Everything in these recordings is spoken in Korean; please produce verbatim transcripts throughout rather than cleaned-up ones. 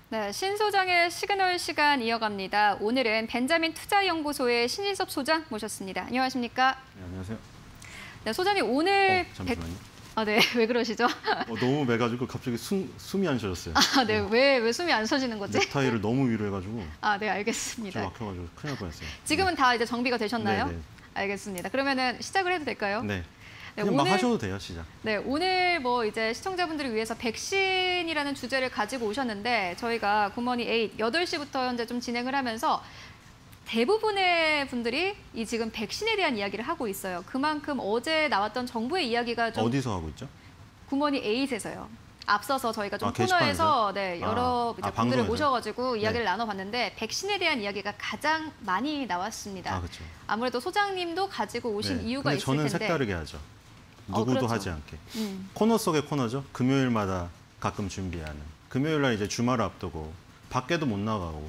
네, 신 소장의 시그널 시간 이어갑니다. 오늘은 벤자민 투자연구소의 신인섭 소장 모셨습니다. 안녕하십니까? 네, 안녕하세요. 네, 소장님 오늘 어, 잠시만요. 백... 아, 네, 왜 그러시죠? 어, 너무 매가지고 갑자기 숨, 숨이 안 쉬어졌어요. 아, 네, 왜, 왜 숨이 안 쉬어지는 거지? 넥타이를 너무 위로 해가지고. 아, 네, 알겠습니다. 좀 막혀가지고 큰일 날 뻔했어요. 지금은 네. 다 이제 정비가 되셨나요? 네, 네. 알겠습니다. 그러면은 시작을 해도 될까요? 네. 네, 그냥 오늘, 막 하셔도 돼요, 시작. 네, 오늘 뭐 이제 시청자분들을 위해서 백신이라는 주제를 가지고 오셨는데 저희가 굿모닝 에잇 여덟 시부터 현재 좀 진행을 하면서 대부분의 분들이 이 지금 백신에 대한 이야기를 하고 있어요. 그만큼 어제 나왔던 정부의 이야기가 좀 어디서 하고 있죠? 굿모닝 에잇에서요. 앞서서 저희가 좀 아, 코너에서 네, 여러 아, 이제 아, 분들을 방송에서요? 모셔가지고 이야기를 네. 나눠봤는데 백신에 대한 이야기가 가장 많이 나왔습니다. 아, 그렇죠. 아무래도 소장님도 가지고 오신 네. 이유가 근데 있을 저는 텐데. 색다르게 하죠. 어, 누구도 그렇죠. 하지 않게. 음. 코너 속의 코너죠. 금요일마다 가끔 준비하는. 금요일 날 이제 주말을 앞두고 밖에도 못 나가고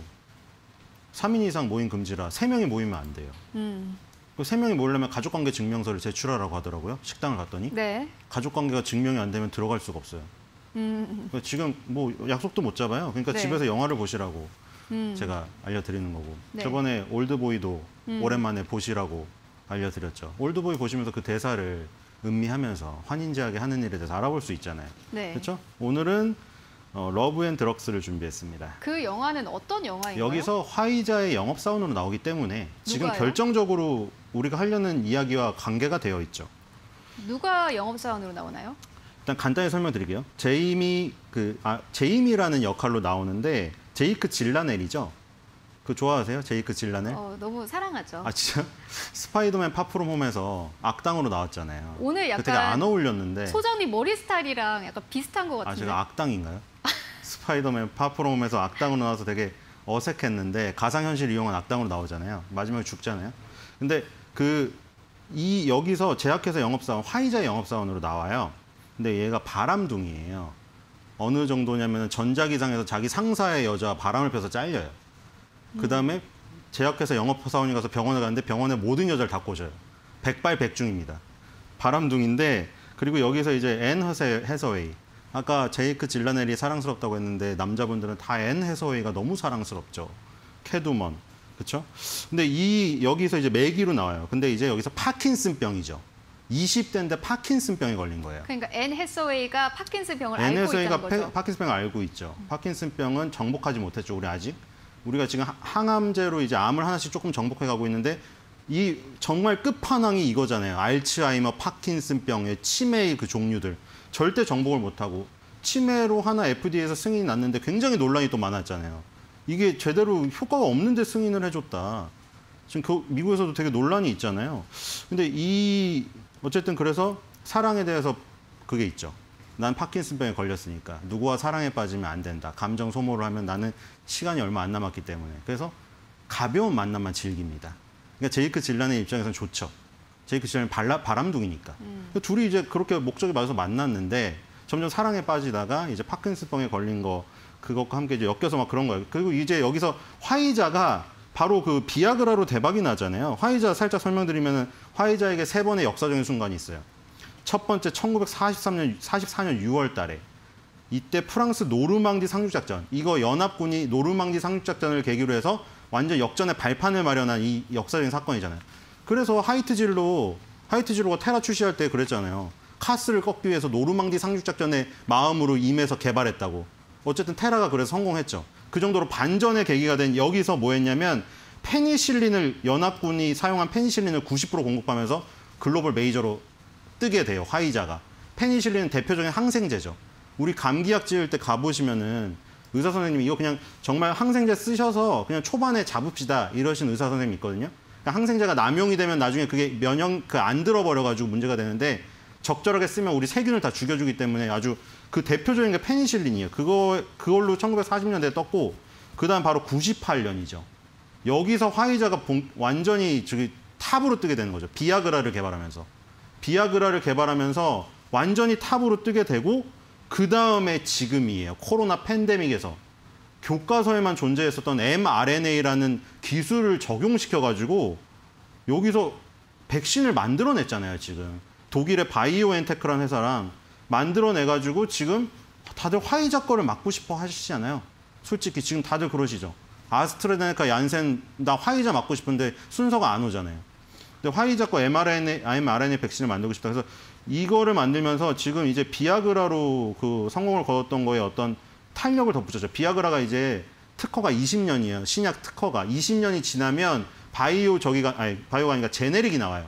삼 인 이상 모임 금지라 세 명이 모이면 안 돼요. 음. 그 세 명이 모이려면 가족관계 증명서를 제출하라고 하더라고요. 식당을 갔더니. 네. 가족관계가 증명이 안 되면 들어갈 수가 없어요. 음. 그러니까 지금 뭐 약속도 못 잡아요. 그러니까 네. 집에서 영화를 보시라고 음. 제가 알려드리는 거고. 네. 저번에 올드보이도 음. 오랜만에 보시라고 알려드렸죠. 올드보이 보시면서 그 대사를 음미하면서 환인제하게 하는 일에 대해서 알아볼 수 있잖아요. 네. 그렇죠? 오늘은 어, 러브 앤 드럭스를 준비했습니다. 그 영화는 어떤 영화인가요? 여기서 화이자의 영업사원으로 나오기 때문에 지금 누가요? 결정적으로 우리가 하려는 이야기와 관계가 되어 있죠. 누가 영업사원으로 나오나요? 일단 간단히 설명드릴게요. 제이미 그 아, 제이미라는 역할로 나오는데 제이크 질라넬이죠. 그 좋아하세요? 제이크 질라넬? 어, 너무 사랑하죠. 아 진짜? 스파이더맨 파프롬 홈에서 악당으로 나왔잖아요. 오늘 그 약간 되게 안 어울렸는데. 소장님 머리 스타일이랑 약간 비슷한 것 아 같은데. 제가 악당인가요? 스파이더맨 파프롬 홈에서 악당으로 나와서 되게 어색했는데 가상현실 이용한 악당으로 나오잖아요. 마지막에 죽잖아요. 근데 그 이 여기서 제약회사 영업사원 화이자 영업사원으로 나와요. 근데 얘가 바람둥이에요. 어느 정도냐면 전자기상에서 자기 상사의 여자와 바람을 펴서 잘려요. 그 다음에 제약회사 영업사원이 가서 병원에 가는데 병원에 모든 여자를 다 꼬셔요. 백발백중입니다. 바람둥인데 그리고 여기서 이제 앤 해서웨이. 아까 제이크 질라넬이 사랑스럽다고 했는데 남자분들은 다 앤 해서웨이가 너무 사랑스럽죠. 캐두먼. 그렇죠? 근데 이 여기서 이제 매기로 나와요. 근데 이제 여기서 파킨슨병이죠. 이십 대인데 파킨슨병에 걸린 거예요. 그러니까 앤 해서웨이가 파킨슨 병을 앤 앓고 해서웨이가 있다는 거죠. 파킨슨병을 알고 있죠. 파킨슨병은 정복하지 못했죠. 우리 아직. 우리가 지금 항암제로 이제 암을 하나씩 조금 정복해 가고 있는데 이 정말 끝판왕이 이거잖아요. 알츠하이머, 파킨슨병의 치매의 그 종류들. 절대 정복을 못하고 치매로 하나 에프디에이에서 승인이 났는데 굉장히 논란이 또 많았잖아요. 이게 제대로 효과가 없는데 승인을 해줬다. 지금 그 미국에서도 되게 논란이 있잖아요. 근데 이 어쨌든 그래서 사랑에 대해서 그게 있죠. 난 파킨슨병에 걸렸으니까 누구와 사랑에 빠지면 안 된다. 감정 소모를 하면 나는 시간이 얼마 안 남았기 때문에. 그래서 가벼운 만남만 즐깁니다. 그러니까 제이크 질라넬 입장에서는 좋죠. 제이크 질라넬 발라, 바람둥이니까. 음. 둘이 이제 그렇게 목적이 맞아서 만났는데 점점 사랑에 빠지다가 이제 파킨슨병에 걸린 거 그것과 함께 이제 엮여서 막 그런 거예요. 그리고 이제 여기서 화이자가 바로 그 비아그라로 대박이 나잖아요. 화이자 살짝 설명드리면은 화이자에게 세 번의 역사적인 순간이 있어요. 첫 번째 천구백사십삼 년, 사십사 년 유월 달에 이때 프랑스 노르망디 상륙작전. 이거 연합군이 노르망디 상륙작전을 계기로 해서 완전 역전의 발판을 마련한 이 역사적인 사건이잖아요. 그래서 하이트질로, 하이트질로가 테라 출시할 때 그랬잖아요. 카스를 꺾기 위해서 노르망디 상륙작전의 마음으로 임해서 개발했다고. 어쨌든 테라가 그래서 성공했죠. 그 정도로 반전의 계기가 된 여기서 뭐 했냐면 페니실린을 연합군이 사용한 페니실린을 구십 퍼센트 공급하면서 글로벌 메이저로 뜨게 돼요. 화이자가. 페니실린은 대표적인 항생제죠. 우리 감기약 지을 때 가보시면은 의사 선생님이 이거 그냥 정말 항생제 쓰셔서 그냥 초반에 잡읍시다 이러신 의사 선생님이 있거든요. 그러니까 항생제가 남용이 되면 나중에 그게 면역 그 안 들어버려가지고 문제가 되는데 적절하게 쓰면 우리 세균을 다 죽여주기 때문에 아주 그 대표적인 게 페니실린이에요. 그거, 그걸로 천구백사십 년대에 떴고, 그 다음 바로 구십팔 년이죠. 여기서 화이자가 본, 완전히 저기 탑으로 뜨게 되는 거죠. 비아그라를 개발하면서. 비아그라를 개발하면서 완전히 탑으로 뜨게 되고, 그 다음에 지금이에요. 코로나 팬데믹에서. 교과서에만 존재했었던 엠알엔에이라는 기술을 적용시켜가지고, 여기서 백신을 만들어냈잖아요, 지금. 독일의 바이오엔테크라는 회사랑 만들어내가지고 지금 다들 화이자 거를 맞고 싶어 하시잖아요. 솔직히 지금 다들 그러시죠. 아스트라제네카, 얀센 나 화이자 맞고 싶은데 순서가 안 오잖아요. 근데 화이자과 엠알엔에이, 엠알엔에이 백신을 만들고 싶다. 그래서 이거를 만들면서 지금 이제 비아그라로 그 성공을 거뒀던 거에 어떤 탄력을 덧붙였죠. 비아그라가 이제 특허가 이십 년이에요. 신약 특허가 이십 년이 지나면 바이오 저기가 아니 바이오가 아니라 제네릭이 나와요.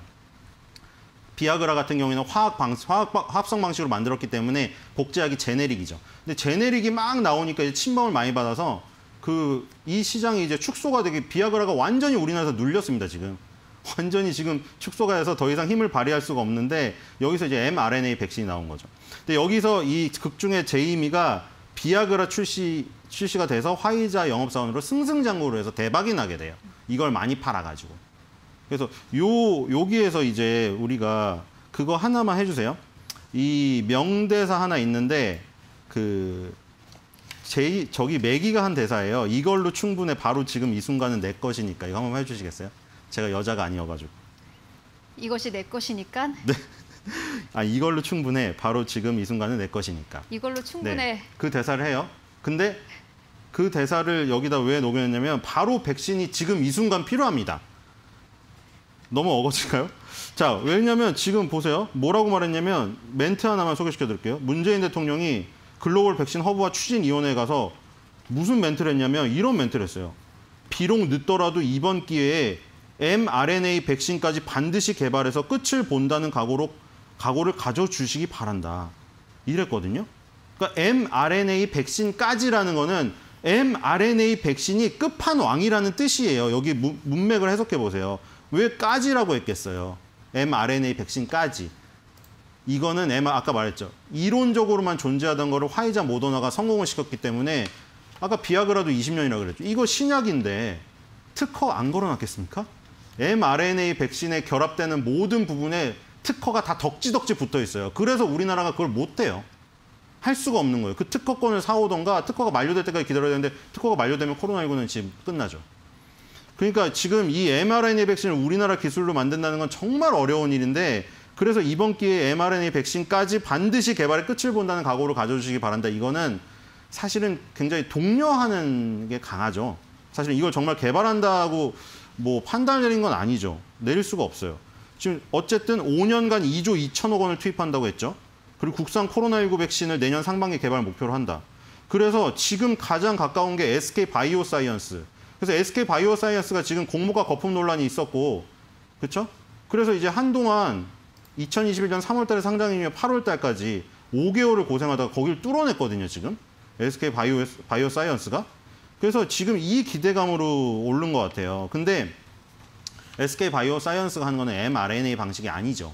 비아그라 같은 경우에는 화학 방 화학 합성 방식으로 만들었기 때문에 복제약이 제네릭이죠. 근데 제네릭이 막 나오니까 이제 침범을 많이 받아서 그 이 시장이 이제 축소가 되게 비아그라가 완전히 우리나라에서 눌렸습니다, 지금. 완전히 지금 축소가 돼서 더 이상 힘을 발휘할 수가 없는데 여기서 이제 엠알엔에이 백신이 나온 거죠. 근데 여기서 이 극중의 제이미가 비아그라 출시 출시가 돼서 화이자 영업사원으로 승승장구로 해서 대박이 나게 돼요. 이걸 많이 팔아가지고. 그래서 요 여기에서 이제 우리가 그거 하나만 해주세요. 이 명대사 하나 있는데 그 제 저기 매기가 한 대사예요. 이걸로 충분해. 바로 지금 이 순간은 내 것이니까. 이거 한번 해주시겠어요? 제가 여자가 아니어가지고. 이것이 내 것이니까. 네. 아 이걸로 충분해. 바로 지금 이 순간은 내 것이니까. 이걸로 충분해. 네. 그 대사를 해요. 근데 그 대사를 여기다 왜 녹여냈냐면 바로 백신이 지금 이 순간 필요합니다. 너무 어거질까요? 자, 왜냐면 지금 보세요. 뭐라고 말했냐면 멘트 하나만 소개시켜 드릴게요. 문재인 대통령이 글로벌 백신 허브와 추진위원회에 가서 무슨 멘트를 했냐면 이런 멘트를 했어요. 비록 늦더라도 이번 기회에 엠알엔에이 백신까지 반드시 개발해서 끝을 본다는 각오로, 각오를 가져주시기 바란다. 이랬거든요. 그러니까 엠알엔에이 백신까지라는 거는 엠알엔에이 백신이 끝판왕이라는 뜻이에요. 여기 문맥을 해석해 보세요. 왜 까지라고 했겠어요? 엠알엔에이 백신까지. 이거는 M, 아까 말했죠. 이론적으로만 존재하던 거를 화이자 모더나가 성공을 시켰기 때문에 아까 비아그라도 이십 년이라고 그랬죠. 이거 신약인데 특허 안 걸어놨겠습니까? 엠알엔에이 백신에 결합되는 모든 부분에 특허가 다 덕지덕지 붙어 있어요. 그래서 우리나라가 그걸 못 해요. 할 수가 없는 거예요. 그 특허권을 사오던가 특허가 만료될 때까지 기다려야 되는데 특허가 만료되면 코로나십구는 지금 끝나죠. 그러니까 지금 이 엠알엔에이 백신을 우리나라 기술로 만든다는 건 정말 어려운 일인데 그래서 이번 기회에 엠알엔에이 백신까지 반드시 개발의 끝을 본다는 각오를 가져주시기 바란다. 이거는 사실은 굉장히 독려하는 게 강하죠. 사실 이걸 정말 개발한다고 뭐 판단을 내린 건 아니죠. 내릴 수가 없어요. 지금 어쨌든 오 년간 이조 이천억 원을 투입한다고 했죠. 그리고 국산 코로나십구 백신을 내년 상반기 개발 목표로 한다. 그래서 지금 가장 가까운 게 에스케이바이오사이언스. 그래서 에스케이바이오사이언스가 지금 공모가 거품 논란이 있었고, 그렇죠? 그래서 이제 한동안 이천이십일 년 삼월 달에 상장이면 팔월 달까지 오 개월을 고생하다가 거기를 뚫어냈거든요, 지금. 에스케이바이오사이언스가. 그래서 지금 이 기대감으로 오른 것 같아요. 근데 에스케이바이오사이언스가 하는 거는 엠알엔에이 방식이 아니죠.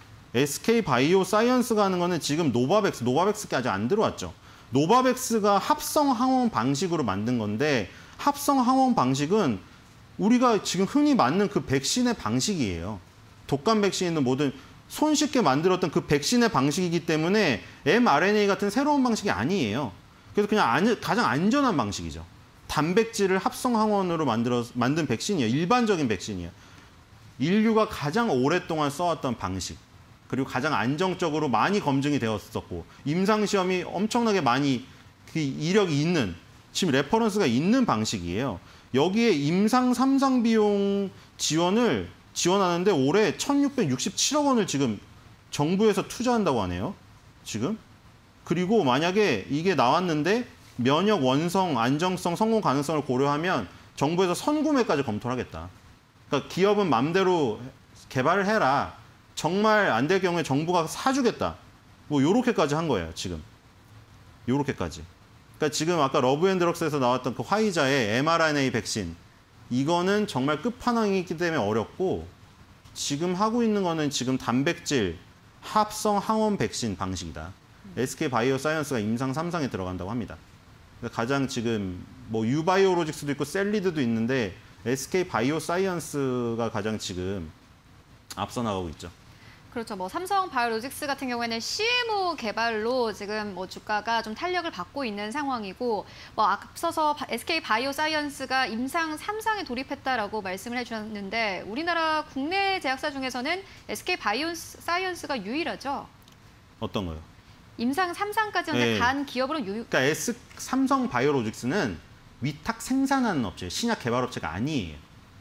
에스케이바이오사이언스가 하는 거는 지금 노바백스, 노바백스가 아직 안 들어왔죠. 노바백스가 합성 항원 방식으로 만든 건데 합성 항원 방식은 우리가 지금 흔히 맞는 그 백신의 방식이에요. 독감 백신이든 뭐든 손쉽게 만들었던 그 백신의 방식이기 때문에 엠알엔에이 같은 새로운 방식이 아니에요. 그래서 그냥 안, 가장 안전한 방식이죠. 단백질을 합성 항원으로 만들어 만든 백신이에요. 일반적인 백신이에요. 인류가 가장 오랫동안 써왔던 방식. 그리고 가장 안정적으로 많이 검증이 되었었고 임상시험이 엄청나게 많이 그 이력이 있는 지금 레퍼런스가 있는 방식이에요. 여기에 임상 삼 상 비용 지원을 지원하는데 올해 천육백육십칠억 원을 지금 정부에서 투자한다고 하네요. 지금. 그리고 만약에 이게 나왔는데 면역 원성, 안정성, 성공 가능성을 고려하면 정부에서 선구매까지 검토를 하겠다. 그러니까 기업은 맘대로 개발을 해라. 정말 안 될 경우에 정부가 사주겠다. 뭐 요렇게까지 한 거예요, 지금. 요렇게까지. 그러니까 지금 아까 러브앤드럭스에서 나왔던 그 화이자의 엠알엔에이 백신. 이거는 정말 끝판왕이기 때문에 어렵고 지금 하고 있는 거는 지금 단백질 합성 항원 백신 방식이다. 에스케이바이오사이언스가 임상 삼 상에 들어간다고 합니다. 그러니까 가장 지금 뭐 유바이오로직스도 있고 셀리드도 있는데 에스케이바이오사이언스가 가장 지금 앞서 나가고 있죠. 그렇죠. 뭐 삼성 바이오로직스 같은 경우에는 씨엠오 개발로 지금 뭐 주가가 좀 탄력을 받고 있는 상황이고, 뭐 앞서서 에스케이바이오사이언스가 임상 삼 상에 돌입했다라고 말씀을 해주셨는데 우리나라 국내 제약사 중에서는 에스케이바이오사이언스가 유일하죠. 어떤 거요? 임상 삼 상까지 네. 간 기업으로 유. 그러니까 S 삼성 바이오로직스는 위탁 생산하는 업체, 신약 개발 업체가 아니에요.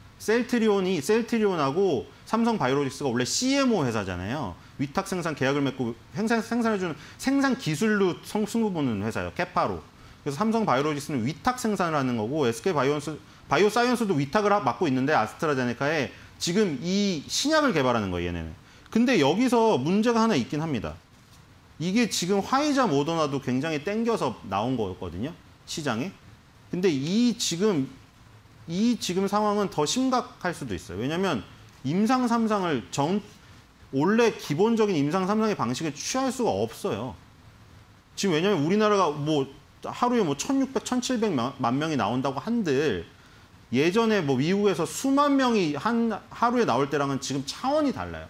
셀트리온이 셀트리온하고 삼성 바이오로직스가 원래 씨엠오 회사잖아요. 위탁 생산 계약을 맺고 생산 생산해주는 생산 기술로 성 승부 보는 회사예요. 캐파로. 그래서 삼성 바이오로직스는 위탁 생산을 하는 거고 에스케이 바이오스 바이오사이언스도 위탁을 하, 맡고 있는데 아스트라제네카에 지금 이 신약을 개발하는 거예요. 얘네는. 근데 여기서 문제가 하나 있긴 합니다. 이게 지금 화이자 모더나도 굉장히 땡겨서 나온 거였거든요. 시장에. 근데 이 지금 이 지금 상황은 더 심각할 수도 있어요. 왜냐하면 임상 삼상을 정 원래 기본적인 임상 삼상의 방식을 취할 수가 없어요. 지금 왜냐하면 우리나라가 뭐 하루에 뭐 천육백, 천칠백만 명이 나온다고 한들 예전에 뭐 미국에서 수만 명이 한 하루에 나올 때랑은 지금 차원이 달라요.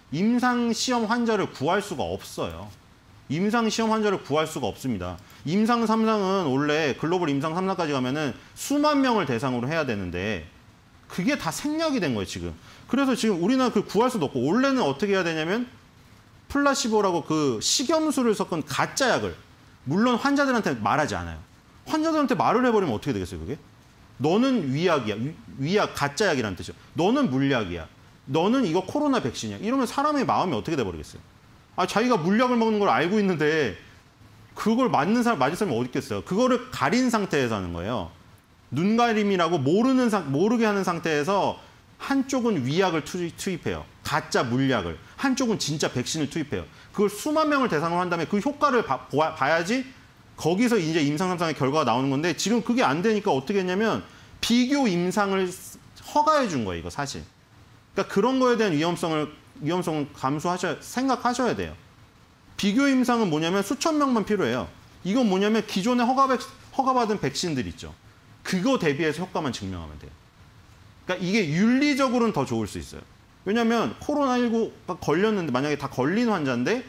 임상 시험 환자를 구할 수가 없어요. 임상 시험 환자를 구할 수가 없습니다. 임상 삼상은 원래 글로벌 임상 삼상까지 가면은 수만 명을 대상으로 해야 되는데 그게 다 생략이 된 거예요, 지금. 그래서 지금 우리나라 그 구할 수도 없고 원래는 어떻게 해야 되냐면 플라시보라고 그 식염수를 섞은 가짜 약을 물론 환자들한테 말하지 않아요. 환자들한테 말을 해버리면 어떻게 되겠어요, 그게? 너는 위약이야. 위, 위약, 가짜 약이라는 뜻이죠. 너는 물약이야. 너는 이거 코로나 백신이야. 이러면 사람의 마음이 어떻게 돼버리겠어요? 아, 자기가 물약을 먹는 걸 알고 있는데 그걸 맞는 사람, 맞을 사람이 어디 있겠어요? 그거를 가린 상태에서 하는 거예요. 눈가림이라고 모르는 상, 모르게 하는 상태에서 한쪽은 위약을 투입, 투입해요. 가짜 물약을. 한쪽은 진짜 백신을 투입해요. 그걸 수만 명을 대상으로 한 다음에 그 효과를 봐, 봐야지 거기서 이제 임상 삼상의 결과가 나오는 건데 지금 그게 안 되니까 어떻게 했냐면 비교 임상을 허가해 준 거예요, 이거 사실. 그러니까 그런 거에 대한 위험성을 위험성을 감수하셔야 생각하셔야 돼요. 비교 임상은 뭐냐면 수천 명만 필요해요. 이건 뭐냐면 기존에 허가 백, 허가받은 백신들 있죠. 그거 대비해서 효과만 증명하면 돼요. 그러니까 이게 윤리적으로는 더 좋을 수 있어요. 왜냐하면 코로나십구가 걸렸는데 만약에 다 걸린 환자인데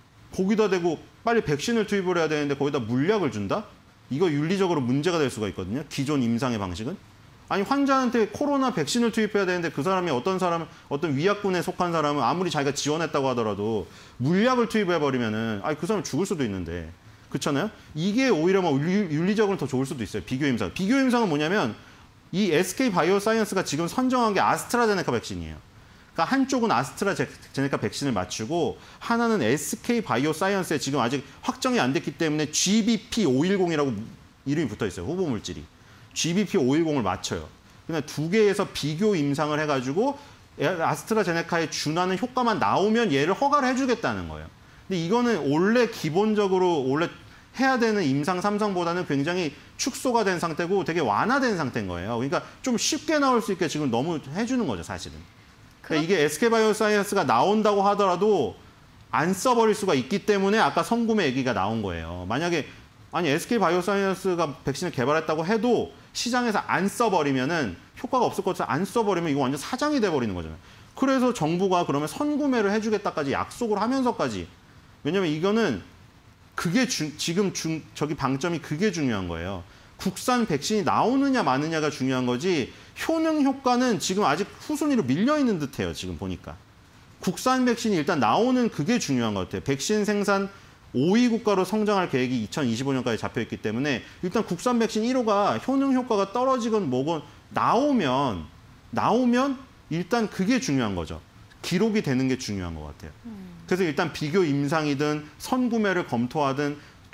거기다 대고 빨리 백신을 투입을 해야 되는데 거기다 물약을 준다? 이거 윤리적으로 문제가 될 수가 있거든요. 기존 임상의 방식은. 아니 환자한테 코로나 백신을 투입해야 되는데 그 사람이 어떤 사람, 어떤 위약군에 속한 사람은 아무리 자기가 지원했다고 하더라도 물약을 투입해버리면은 아니 그 사람 죽을 수도 있는데. 그렇잖아요? 이게 오히려 뭐 윤리적으로 더 좋을 수도 있어요. 비교 임상. 비교 임상은 뭐냐면 이 에스케이 바이오사이언스가 지금 선정한 게 아스트라제네카 백신이에요. 그러니까 한쪽은 아스트라제네카 백신을 맞추고 하나는 에스케이 바이오사이언스에 지금 아직 확정이 안 됐기 때문에 지비피 오백십이라고 이름이 붙어 있어요. 후보 물질이. 지비피 오백십을 맞춰요. 그냥 두 개에서 비교 임상을 해가지고 아스트라제네카에 준하는 효과만 나오면 얘를 허가를 해주겠다는 거예요. 근데 이거는 원래 기본적으로 원래 해야 되는 임상 삼상보다는 굉장히 축소가 된 상태고 되게 완화된 상태인 거예요. 그러니까 좀 쉽게 나올 수 있게 지금 너무 해주는 거죠, 사실은. 그러니까 이게 에스케이 바이오사이언스가 나온다고 하더라도 안 써버릴 수가 있기 때문에 아까 성구매 얘기가 나온 거예요. 만약에 아니 에스케이 바이오사이언스가 백신을 개발했다고 해도 시장에서 안 써버리면은 효과가 없을 것 같아서 안 써버리면 이거 완전 사장이 돼버리는 거잖아요. 그래서 정부가 그러면 선구매를 해주겠다까지 약속을 하면서까지 왜냐면 이거는 그게 주, 지금 중, 저기 방점이 그게 중요한 거예요. 국산 백신이 나오느냐 마느냐가 중요한 거지 효능 효과는 지금 아직 후순위로 밀려 있는 듯해요. 지금 보니까. 국산 백신이 일단 나오는 그게 중요한 것 같아요. 백신 생산 오 위 국가로 성장할 계획이 이천이십오 년까지 잡혀있기 때문에 일단 국산 백신 일 호가 효능 효과가 떨어지건 뭐건 나오면 나오면 일단 그게 중요한 거죠. 기록이 되는 게 중요한 것 같아요. 그래서 일단 비교 임상이든 선구매를 검토하든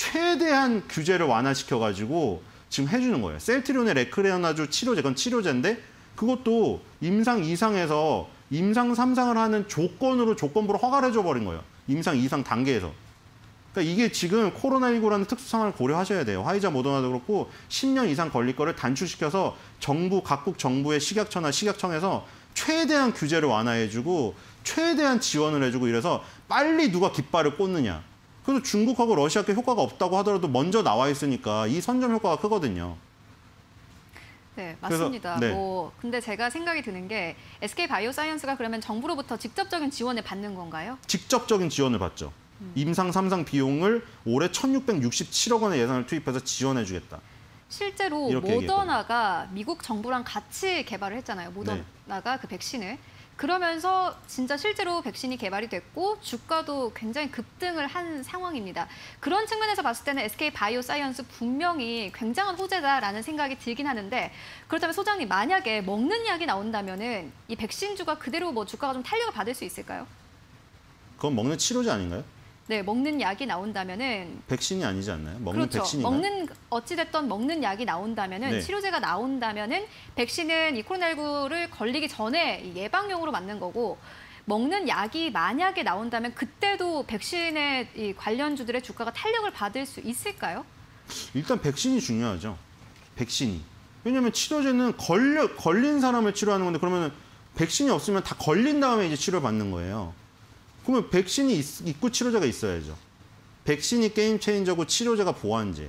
최대한 규제를 완화시켜가지고 지금 해주는 거예요. 셀트리온의 레크레오나주 치료제, 그건 치료제인데 그것도 임상 이상에서 임상 삼상을 하는 조건으로 조건부로 허가를 해줘버린 거예요. 임상 이상 단계에서. 그러니까 이게 지금 코로나십구라는 특수 상황을 고려하셔야 돼요. 화이자 모더나도 그렇고 십 년 이상 걸릴 거를 단축시켜서 정부, 각국 정부의 식약처나 식약청에서 최대한 규제를 완화해주고 최대한 지원을 해주고 이래서 빨리 누가 깃발을 꽂느냐. 그래서 중국하고 러시아께 효과가 없다고 하더라도 먼저 나와 있으니까 이 선점 효과가 크거든요. 네, 맞습니다. 그래서, 네. 뭐 근데 제가 생각이 드는 게 에스케이 바이오사이언스가 그러면 정부로부터 직접적인 지원을 받는 건가요? 직접적인 지원을 받죠. 음. 임상 삼상 비용을 올해 천육백육십칠억 원의 예산을 투입해서 지원해 주겠다. 실제로 모더나가 미국 정부랑 같이 개발을 했잖아요. 모더나가 네. 그 백신을. 그러면서 진짜 실제로 백신이 개발이 됐고 주가도 굉장히 급등을 한 상황입니다. 그런 측면에서 봤을 때는 에스케이바이오사이언스 분명히 굉장한 호재다라는 생각이 들긴 하는데 그렇다면 소장님 만약에 먹는 약이 나온다면은 이 백신주가 그대로 뭐 주가가 좀 탄력을 받을 수 있을까요? 그건 먹는 치료제 아닌가요? 네, 먹는 약이 나온다면은 백신이 아니지 않나요? 먹는 그렇죠. 백신인가요? 먹는 어찌됐던 먹는 약이 나온다면은 네. 치료제가 나온다면은 백신은 이 코로나십구를 걸리기 전에 이 예방용으로 맞는 거고 먹는 약이 만약에 나온다면 그때도 백신의 이 관련주들의 주가가 탄력을 받을 수 있을까요? 일단 백신이 중요하죠. 백신이. 왜냐하면 치료제는 걸려, 걸린 사람을 치료하는 건데 그러면 백신이 없으면 다 걸린 다음에 이제 치료를 받는 거예요. 그러면 백신이 있, 있고 치료제가 있어야죠. 백신이 게임 체인저고 치료제가 보완제.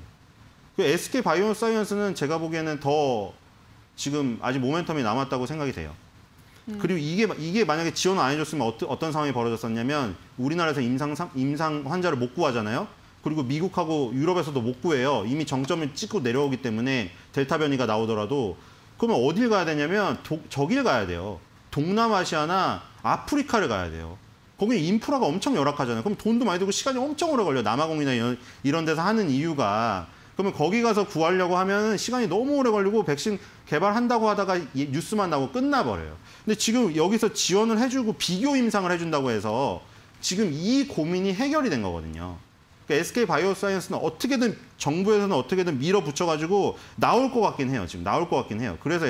에스케이바이오사이언스는 제가 보기에는 더 지금 아직 모멘텀이 남았다고 생각이 돼요. 음. 그리고 이게 이게 만약에 지원을 안 해줬으면 어떤, 어떤 상황이 벌어졌었냐면 우리나라에서 임상 임상 환자를 못 구하잖아요. 그리고 미국하고 유럽에서도 못 구해요. 이미 정점을 찍고 내려오기 때문에 델타 변이가 나오더라도 그러면 어딜 가야 되냐면 도, 저길 가야 돼요. 동남아시아나 아프리카를 가야 돼요. 거기 인프라가 엄청 열악하잖아요. 그럼 돈도 많이 들고 시간이 엄청 오래 걸려요. 남아공이나 이런, 이런 데서 하는 이유가 그러면 거기 가서 구하려고 하면 시간이 너무 오래 걸리고 백신 개발한다고 하다가 뉴스만 나고 끝나버려요. 근데 지금 여기서 지원을 해주고 비교 임상을 해준다고 해서 지금 이 고민이 해결이 된 거거든요. 그러니까 에스케이바이오사이언스는 어떻게든 정부에서는 어떻게든 밀어붙여가지고 나올 것 같긴 해요. 지금 나올 것 같긴 해요. 그래서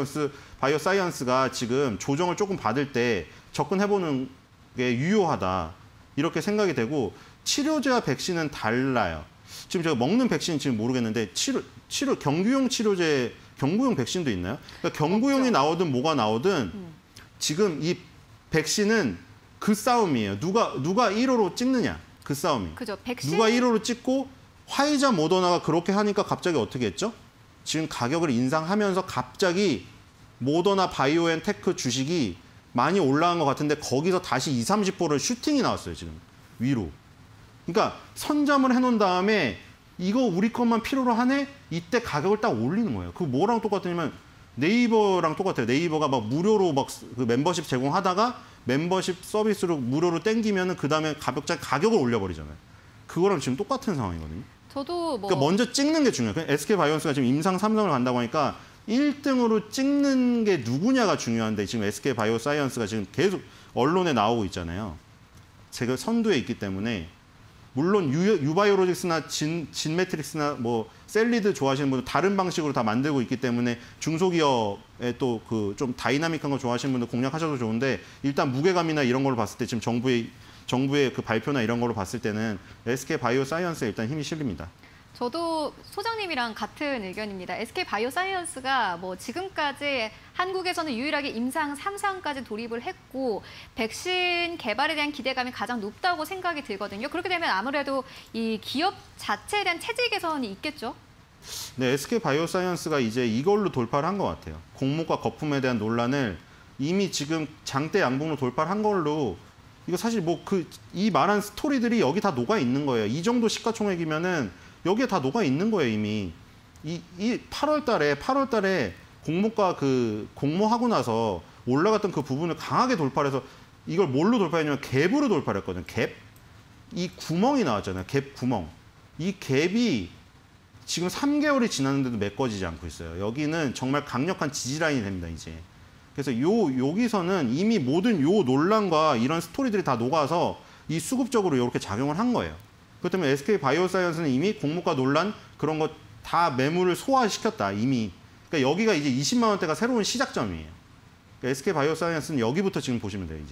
에스케이바이오사이언스가 지금 조정을 조금 받을 때 접근해보는 게 유효하다 이렇게 생각이 되고 치료제와 백신은 달라요. 지금 제가 먹는 백신은 지금 모르겠는데 치료 치료 경구용 치료제 경구용 백신도 있나요? 그러니까 경구용이 나오든 뭐가 나오든 음. 지금 이 백신은 그 싸움이에요. 누가 누가 일 호로 찍느냐 그 싸움이. 그죠. 백신 누가 일 호로 찍고 화이자 모더나가 그렇게 하니까 갑자기 어떻게 했죠? 지금 가격을 인상하면서 갑자기 모더나 바이오엔테크 주식이 많이 올라간 것 같은데 거기서 다시 이십, 삼십 퍼센트를 슈팅이 나왔어요. 지금 위로. 그러니까 선점을 해놓은 다음에 이거 우리 것만 필요로 하네? 이때 가격을 딱 올리는 거예요. 그 뭐랑 똑같으냐면 네이버랑 똑같아요. 네이버가 막 무료로 막 그 멤버십 제공하다가 멤버십 서비스로 무료로 땡기면은 그 다음에 가격자 가격을 올려버리잖아요. 그거랑 지금 똑같은 상황이거든요. 저도 뭐 그러니까 먼저 찍는 게 중요해요. 에스케이바이오사이언스가 지금 임상 삼 성을 간다고 하니까 일 등으로 찍는 게 누구냐가 중요한데 지금 에스케이바이오사이언스가 지금 계속 언론에 나오고 있잖아요. 제가 선두에 있기 때문에 물론 유, 유바이오로직스나 진, 진매트릭스나 뭐 셀리드 좋아하시는 분들 다른 방식으로 다 만들고 있기 때문에 중소기업에 또 그 좀 다이나믹한 거 좋아하시는 분들 공략하셔도 좋은데 일단 무게감이나 이런 걸로 봤을 때 지금 정부의 정부의 그 발표나 이런 걸로 봤을 때는 에스케이바이오사이언스에 일단 힘이 실립니다. 저도 소장님이랑 같은 의견입니다. 에스케이바이오사이언스가 뭐 지금까지 한국에서는 유일하게 임상 삼 상까지 돌입을 했고 백신 개발에 대한 기대감이 가장 높다고 생각이 들거든요. 그렇게 되면 아무래도 이 기업 자체에 대한 체질 개선이 있겠죠? 네, 에스케이바이오사이언스가 이제 이걸로 돌파를 한 것 같아요. 공모가 거품에 대한 논란을 이미 지금 장대 양봉으로 돌파를 한 걸로 이거 사실 뭐 그 이 말한 스토리들이 여기 다 녹아 있는 거예요. 이 정도 시가총액이면은 여기에 다 녹아 있는 거예요, 이미. 이, 이 팔월 달에, 팔월 달에 공모가 그, 공모하고 나서 올라갔던 그 부분을 강하게 돌파를 해서 이걸 뭘로 돌파했냐면 갭으로 돌파를 했거든요, 갭. 이 구멍이 나왔잖아요, 갭 구멍. 이 갭이 지금 삼 개월이 지났는데도 메꿔지지 않고 있어요. 여기는 정말 강력한 지지라인이 됩니다, 이제. 그래서 요, 여기서는 이미 모든 요 논란과 이런 스토리들이 다 녹아서 이 수급적으로 이렇게 작용을 한 거예요. 그렇다면 에스케이바이오사이언스는 이미 공모가 논란 그런 거 다 매물을 소화시켰다 이미. 그러니까 여기가 이제 이십만 원대가 새로운 시작점이에요. 그러니까 에스케이바이오사이언스는 여기부터 지금 보시면 돼요. 이제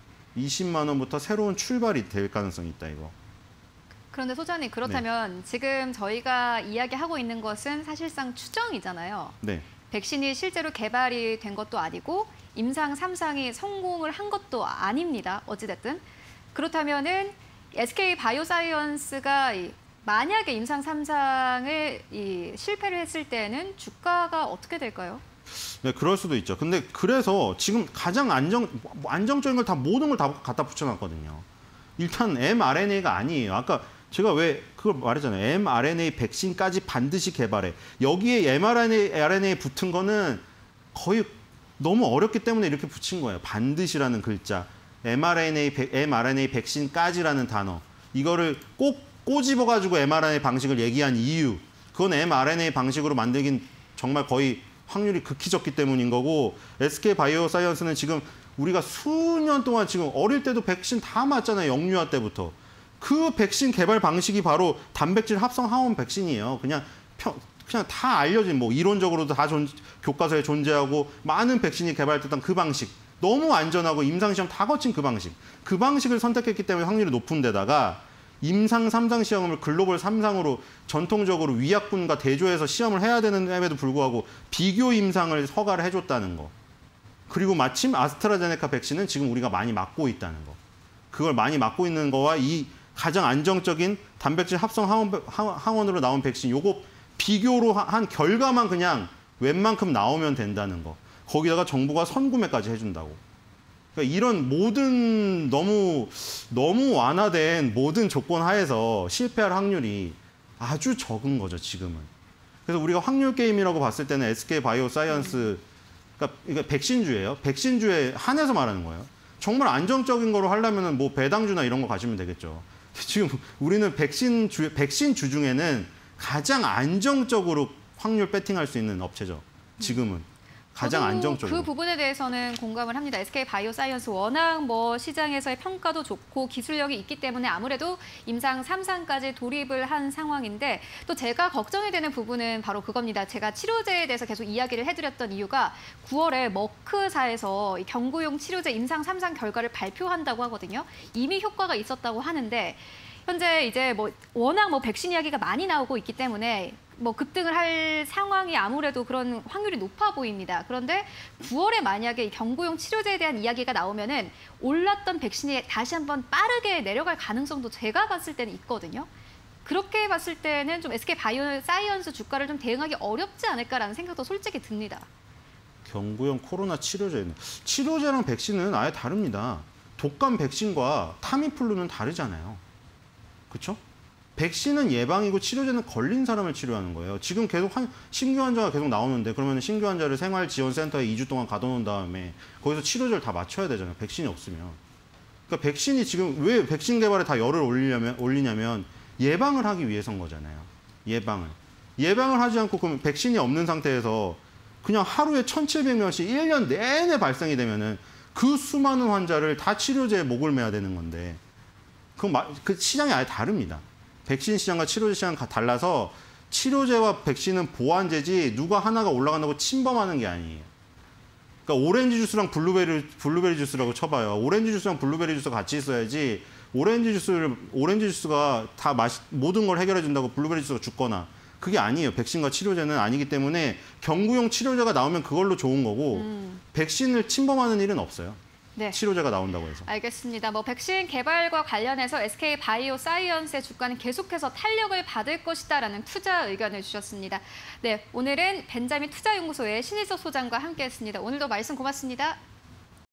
이십만 원부터 새로운 출발이 될 가능성이 있다 이거. 그런데 소장님 그렇다면 네. 지금 저희가 이야기하고 있는 것은 사실상 추정이잖아요. 네. 백신이 실제로 개발이 된 것도 아니고 임상 삼 상이 성공을 한 것도 아닙니다. 어찌됐든. 그렇다면은 에스케이바이오사이언스가 만약에 임상 삼 상을 이 실패를 했을 때는 주가가 어떻게 될까요? 네, 그럴 수도 있죠. 근데 그래서 지금 가장 안정, 안정적인 걸 다 모든 걸 다 갖다 붙여놨거든요. 일단 엠알엔에이가 아니에요. 아까 제가 왜 그걸 말했잖아요. 엠알엔에이 백신까지 반드시 개발해. 여기에 엠알엔에이 붙은 거는 거의 너무 어렵기 때문에 이렇게 붙인 거예요. 반드시라는 글자, 엠알엔에이, 엠알엔에이 백신까지라는 단어. 이거를 꼭 꼬집어가지고 엠알엔에이 방식을 얘기한 이유. 그건 엠알엔에이 방식으로 만들긴 정말 거의 확률이 극히 적기 때문인 거고, 에스케이바이오사이언스는 지금 우리가 수년 동안 지금 어릴 때도 백신 다 맞잖아요. 영유아 때부터. 그 백신 개발 방식이 바로 단백질 합성 항원 백신이에요. 그냥 평, 그냥 다 알려진, 뭐 이론적으로도 다 존, 교과서에 존재하고 많은 백신이 개발됐던 그 방식. 너무 안전하고 임상시험 다 거친 그 방식. 그 방식을 선택했기 때문에 확률이 높은 데다가 임상 삼 상 시험을 글로벌 삼 상으로 전통적으로 위약군과 대조해서 시험을 해야 되는데도 불구하고 비교 임상을 허가를 해줬다는 거. 그리고 마침 아스트라제네카 백신은 지금 우리가 많이 맞고 있다는 거. 그걸 많이 맞고 있는 거와 이 가장 안정적인 단백질 합성 항원, 항원으로 나온 백신, 요거 비교로 한 결과만 그냥 웬만큼 나오면 된다는 거. 거기다가 정부가 선구매까지 해준다고. 그러니까 이런 모든 너무 너무 완화된 모든 조건 하에서 실패할 확률이 아주 적은 거죠, 지금은. 그래서 우리가 확률 게임이라고 봤을 때는 에스케이바이오사이언스, 그러니까 이게 백신주예요. 백신주에 한해서 말하는 거예요. 정말 안정적인 거로 하려면 뭐 배당주나 이런 거 가시면 되겠죠. 지금 우리는 백신주, 백신주 중에는 가장 안정적으로 확률 배팅할 수 있는 업체죠. 지금은. 가장 안정적으로. 그 부분에 대해서는 공감을 합니다. 에스케이바이오사이언스 워낙 뭐 시장에서의 평가도 좋고 기술력이 있기 때문에 아무래도 임상 삼 상까지 돌입을 한 상황인데, 또 제가 걱정이 되는 부분은 바로 그겁니다. 제가 치료제에 대해서 계속 이야기를 해드렸던 이유가 구월에 머크사에서 경구용 치료제 임상 삼 상 결과를 발표한다고 하거든요. 이미 효과가 있었다고 하는데 현재 이제 뭐 워낙 뭐 백신 이야기가 많이 나오고 있기 때문에 뭐 급등을 할 상황이 아무래도 그런 확률이 높아 보입니다. 그런데 구월에 만약에 이 경구용 치료제에 대한 이야기가 나오면은 올랐던 백신이 다시 한번 빠르게 내려갈 가능성도 제가 봤을 때는 있거든요. 그렇게 봤을 때는 좀 에스케이바이오사이언스 주가를 좀 대응하기 어렵지 않을까라는 생각도 솔직히 듭니다. 경구용 코로나 치료제는, 치료제랑 백신은 아예 다릅니다. 독감 백신과 타미플루는 다르잖아요. 그렇죠? 백신은 예방이고 치료제는 걸린 사람을 치료하는 거예요. 지금 계속 한, 신규 환자가 계속 나오는데 그러면 신규 환자를 생활지원센터에 이 주 동안 가둬놓은 다음에 거기서 치료제를 다 맞춰야 되잖아요. 백신이 없으면. 그러니까 백신이 지금 왜 백신 개발에 다 열을 올리려면, 올리냐면 예방을 하기 위해서인 거잖아요. 예방을. 예방을 하지 않고 그럼 백신이 없는 상태에서 그냥 하루에 천칠백 명씩 일 년 내내 발생이 되면은 그 수많은 환자를 다 치료제에 목을 매야 되는 건데, 그, 그 시장이 아예 다릅니다. 백신 시장과 치료제 시장은 달라서 치료제와 백신은 보완제지 누가 하나가 올라간다고 침범하는 게 아니에요. 그러니까 오렌지 주스랑 블루베리, 블루베리 주스라고 쳐봐요. 오렌지 주스랑 블루베리 주스가 같이 있어야지 오렌지 주스를, 오렌지 주스가 다 맛이, 모든 걸 해결해 준다고 블루베리 주스가 죽거나, 그게 아니에요. 백신과 치료제는 아니기 때문에 경구용 치료제가 나오면 그걸로 좋은 거고 음. 백신을 침범하는 일은 없어요. 네. 치료제가 나온다고 해서. 알겠습니다. 뭐 백신 개발과 관련해서 에스케이바이오사이언스의 주가는 계속해서 탄력을 받을 것이다라는 투자 의견을 주셨습니다. 네, 오늘은 벤자민 투자연구소의 신일석 소장과 함께했습니다. 오늘도 말씀 고맙습니다.